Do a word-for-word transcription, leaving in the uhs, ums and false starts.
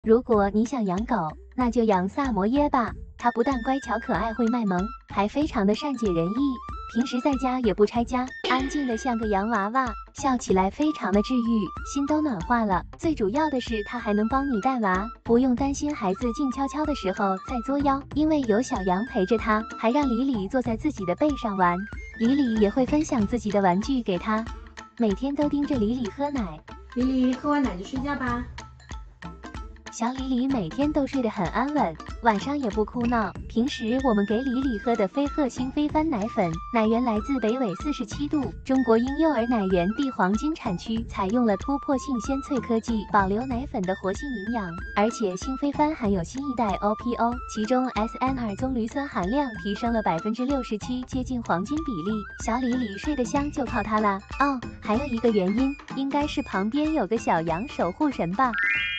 如果你想养狗，那就养萨摩耶吧。它不但乖巧可爱会卖萌，还非常的善解人意，平时在家也不拆家，安静的像个洋娃娃，笑起来非常的治愈，心都暖化了。最主要的是它还能帮你带娃，不用担心孩子静悄悄的时候再作妖，因为有小羊陪着它，还让李李坐在自己的背上玩，李李也会分享自己的玩具给他，每天都盯着李李喝奶。 李李喝完奶就睡觉吧。 小李李每天都睡得很安稳，晚上也不哭闹。平时我们给李李喝的飞鹤星飞帆奶粉，奶源来自北纬四十七度，中国婴幼儿奶源地黄金产区，采用了突破性鲜萃科技，保留奶粉的活性营养。而且星飞帆含有新一代 O P O， 其中 S N 二 棕榈酸含量提升了百分之六十七，接近黄金比例。小李李睡得香就靠它啦。哦，还有一个原因，应该是旁边有个小羊守护神吧。